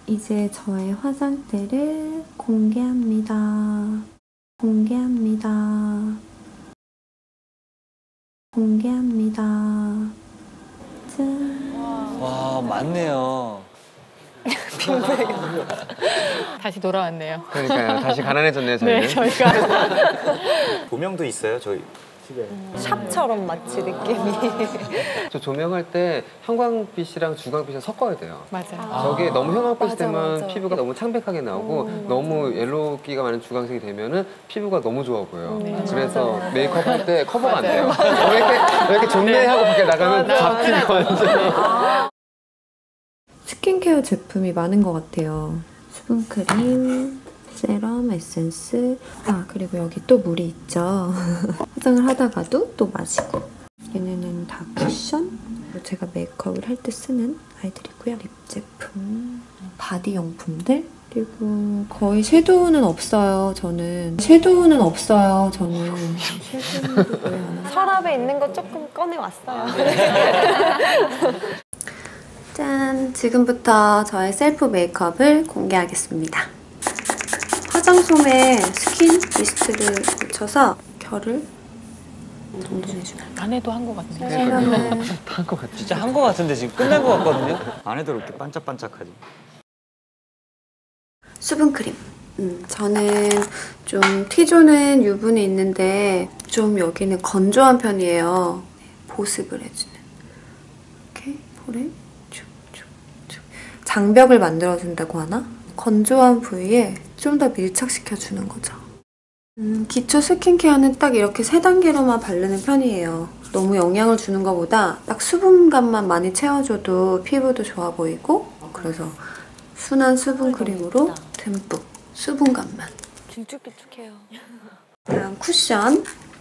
이제 저의 화장대를 공개합니다. 공개합니다. 공개합니다. 짠. 와, 많네요. 다시 돌아왔네요. 그러니까요. 다시 가난해졌네요, 저희는. 네, 저희가. 조명도 있어요, 저희 집에. 샵처럼 마치 느낌이. 저 조명할 때 형광빛이랑 주광빛을 섞어야 돼요. 맞아요. 저게 너무 형광빛이 맞아, 되면 맞아. 피부가 너무 창백하게 나오고 너무 옐로우기가 많은 주광색이 되면은 피부가 너무 좋아 보여요. 그래서 메이크업 할 때 커버가 안 돼요. 왜 이렇게 좋네 하고 밖에 나가면 잡히고 완전. 스킨케어 제품이 많은 것 같아요. 수분크림, 세럼, 에센스. 아, 그리고 여기 또 물이 있죠. 화장을 하다가도 또 마시고. 얘네는 다 쿠션. 제가 메이크업을 할 때 쓰는 아이들이고요. 립 제품, 바디 용품들. 그리고 거의 섀도우는 없어요, 저는. 섀도우는 없어요, 저는. 섀도우도 거의 안 하고. 서랍에 있는 거 조금 꺼내왔어요. 짠! 지금부터 저의 셀프 메이크업을 공개하겠습니다. 화장솜에 스킨 미스트를 묻혀서 결을 정돈해주면 안 해도 한 것 같네요. 세럼을 다한것 같아요. 진짜 한 거 같은데 지금 끝난 거 같거든요? 안 해도 이렇게 반짝반짝하지. 수분크림. 저는 좀 T존은 유분이 있는데 좀 여기는 건조한 편이에요. 보습을 해주는. 이렇게 볼에 쭉쭉쭉. 장벽을 만들어준다고 하나? 건조한 부위에 좀 더 밀착시켜주는 거죠. 기초 스킨케어는 딱 이렇게 3단계로만 바르는 편이에요. 너무 영향을 주는 것보다 딱 수분감만 많이 채워줘도 피부도 좋아 보이고, 그래서 순한 수분크림으로 듬뿍 수분감만. 길쭉길쭉해요. 다음 쿠션.